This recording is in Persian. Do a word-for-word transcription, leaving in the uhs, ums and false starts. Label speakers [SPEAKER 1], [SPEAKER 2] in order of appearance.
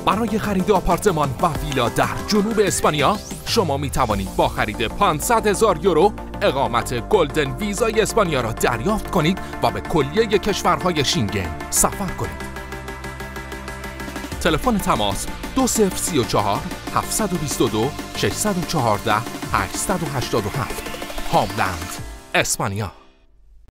[SPEAKER 1] برای خرید آپارتمان و ویلا در جنوب اسپانیا شما می توانید با خرید پانصد هزار یورو اقامت گلدن ویزای اسپانیا را دریافت کنید و به کلیه کشورهای شینگن سفر کنید. تلفن تماس دو صفر سه چهار هفت دو دو شش یک چهار هشت هشت هفت هاملند اسپانیا.